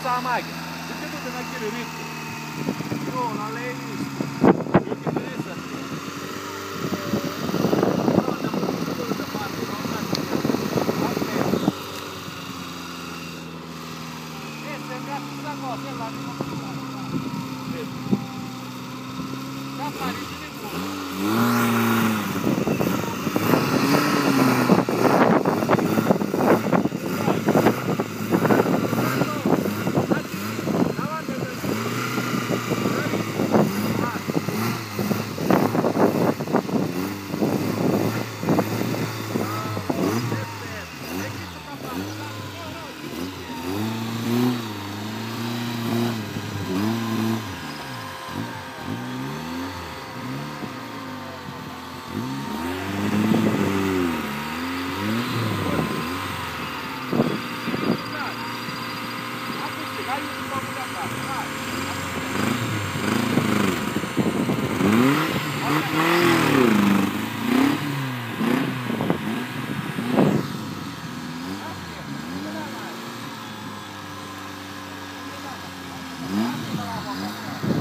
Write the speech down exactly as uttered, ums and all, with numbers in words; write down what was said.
passar a máquina. Por que tudo naquele ritmo? Não, não é isso. Eu que fiz isso aqui. Esse é gato da gosta, lá de uma já parei de Thank you.